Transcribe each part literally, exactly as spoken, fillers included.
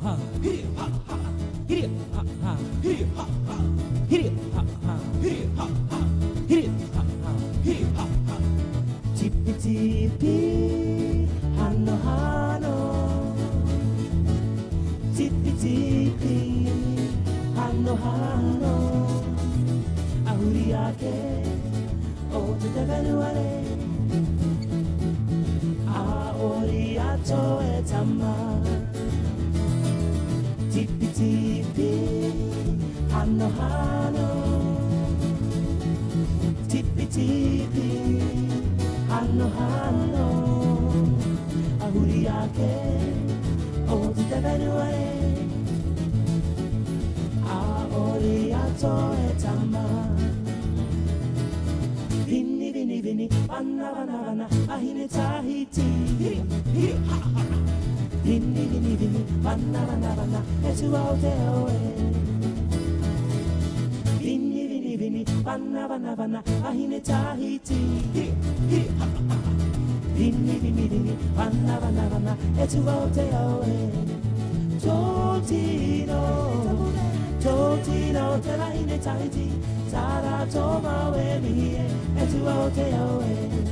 ha, hit it, ha ha, hit it, ha ha, hit it, ha ha, hit it, ha ha, hit it, ha ha, hit it, ha ha, hit it, ha ha. Tippy tippy, hano hano. Tippy tippy, hano hano. Ahuri ake, o te te venuare. Aori ato e tama. Tippy tippy, hano hano. Tippy tippy, hano hano. Ahuri ake, o te venuare. Aori ato e tama. Vini vini vini, vana vana vana, ahine tahiti. Hiri hiri ha ha ha. Vini vini vini, vana vana vana, etu Aotearoa. Vini vini vini, vana vana vana, ahine tahiti. Hiri hiri ha ha ha. Vini vini vini, vana vana vana, etu Aotearoa. Totino, totino, te la hine tahiti. Tara toma we mihe, etu Aotearoa.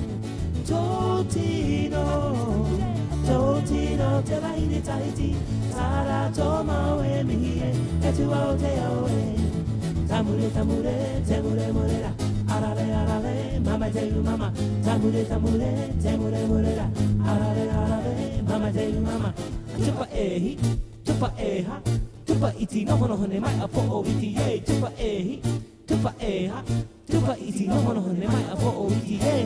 Totino, totino, te la hine tahiti. Tara toma we mihe, etu Aotearoa. Tamure, tamure, temure, morera. Arare, arare, mama telu mama. Tamure, tamure, temure, morera. Arare, arare, mama telu mama. Tupa ehi, tupa eha, tupa iti no hono hone mai apo o iti ye. Tupa ehi, tupa eha, tupa iti no hono hone mai apo o iti ye.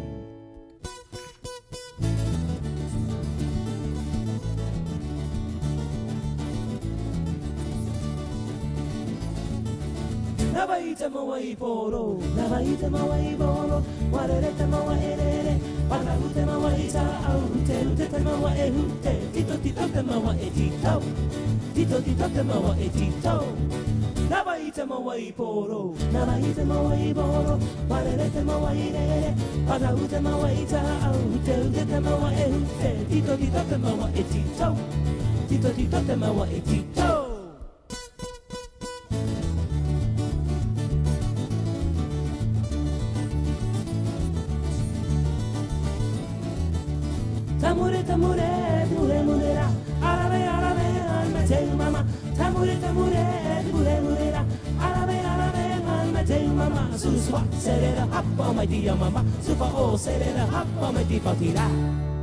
Nava ite mawa I poro, nava ite mawa I bolo, warere te mawa erere, panahu te mawa I ta au, te ute te mawa e hute, tito tito te mawa e tito, tito tito te mawa e tito. Nava ite mawa I poro, nava ite mawa I bolo, warere te mawa erere, panahu te mawa I ta au, te ute te mawa e hute, tito tito te mawa e tito, tito tito te mawa e tito. Tamure, tamure, tamure, murera. Arabe, arabe, almateu mama. Tamure, tamure, tamure, murera. Arabe, arabe, almateu mama. Suswa, serera, happa, my dear mama. Supa, oh, serera, happa, my dear patira.